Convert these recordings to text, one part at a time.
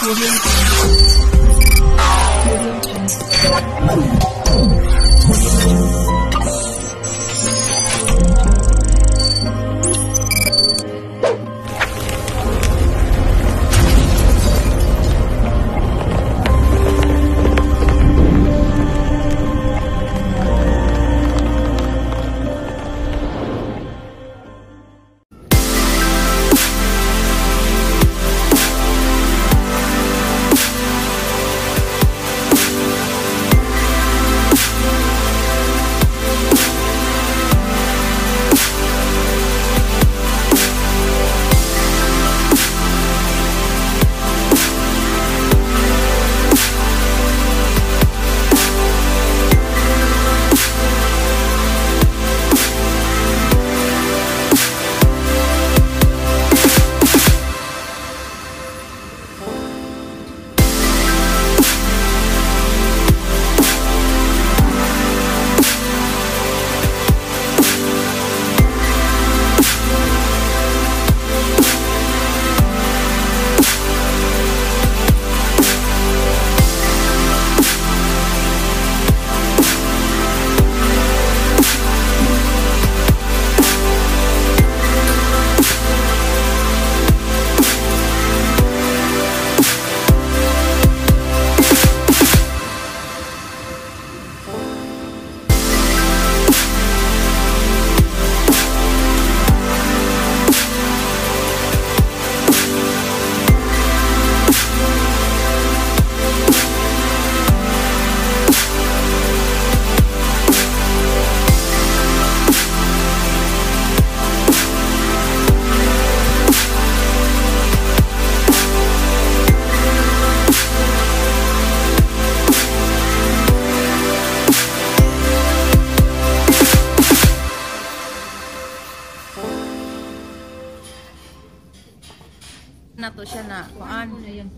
Na to siya na kuan.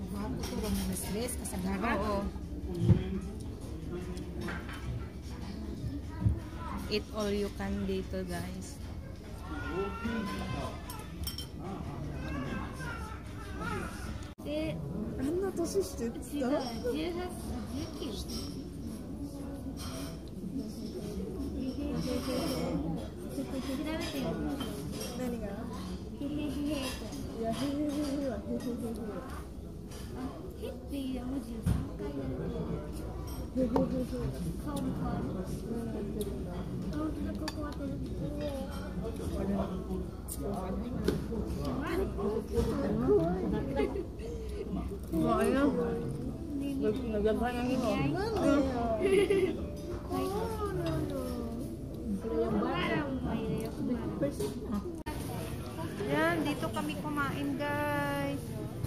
Oo. Eat all you can dito, guys. Anna 年してた？違う、18、19。調べてよ。何が？へへへへ。いや、へへへへはへへへへ。あ、へっていう文字を3回やると。へへへへ。顔も変わる。あ、本当だ、ここ当てる。 Mau ayam? Nagagay ang imo. Yan, dito kami kumain, guys.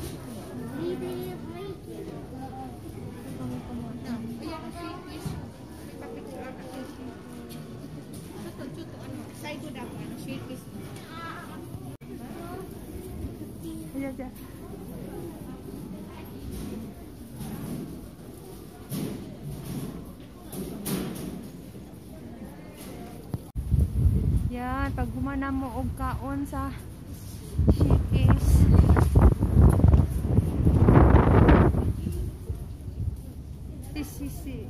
Ayan. Yan, pag humana mo og kaon sa shakey's. Sisi.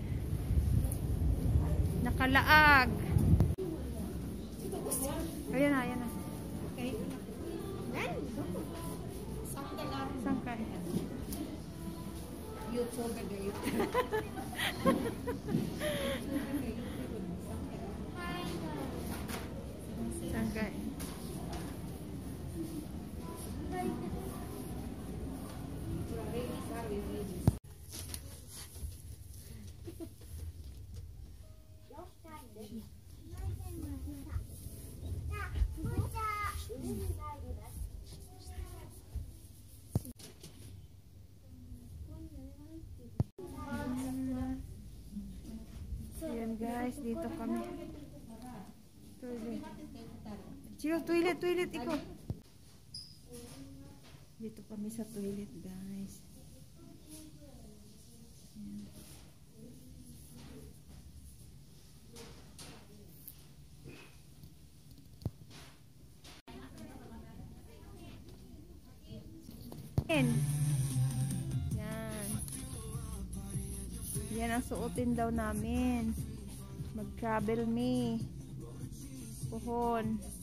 Nakalaag. Ayan na, ayan na. Okay. Sangkay. YouTube gayo. Sangkay. Ayan guys, dito kami. Toilet. Chiyo, toilet ikaw. Dito kami sa toilet, guys. Ayan. Yan ang suotin daw namin. Mag-travel me. Puhon.